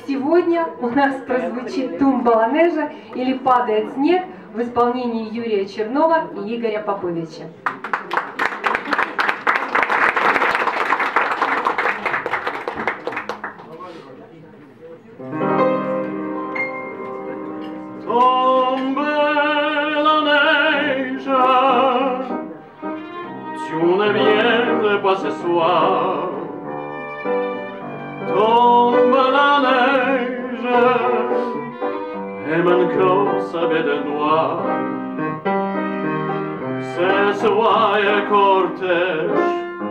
сегодня у нас прозвучит «Тумбаланежа» или «Падает снег» в исполнении Юрия Чернова и Игоря Поповича. Tu ne viendrais pas ce soir, tombe la neige et mon cœur s'habille de noir. Ce soir est cortège,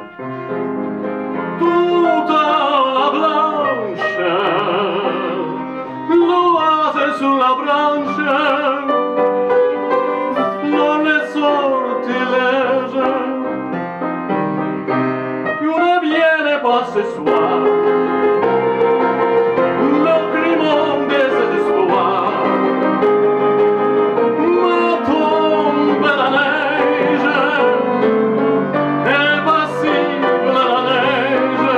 toute la blanche, l'oise sur la branche, dans les sortilèges. Pas ce soir, le crime des désespoirs, me tombe la neige, est passible la neige.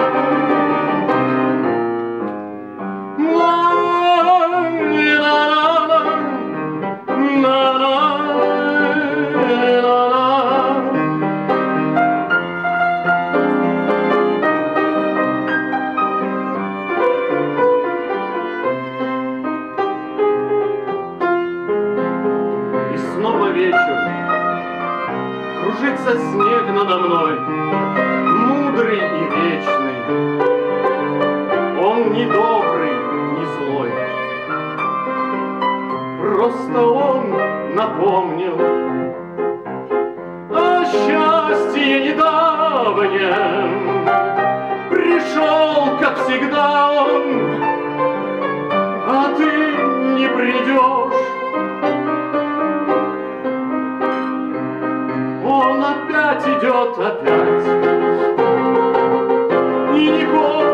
Снова вечер, кружится снег надо мной, мудрый и вечный. Он не добрый, не злой, просто он напомнил о счастье недавнем. Пришел, как всегда, он, а ты не придешь. Он опять идет, опять, и не хочет.